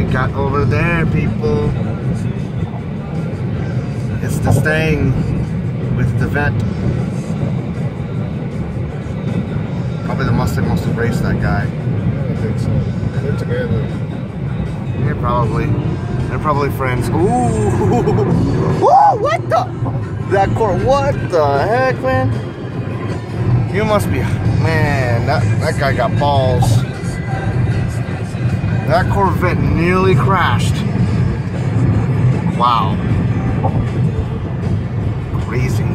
got over there, people? It's the Stang with the Vette. Probably the Mustang wants to race that guy. I think so. They're together. Yeah, probably. They're probably friends. Ooh! Whoa! What the? That what the heck, man? You must be, man. That guy got balls. That Corvette nearly crashed. Wow. Crazy.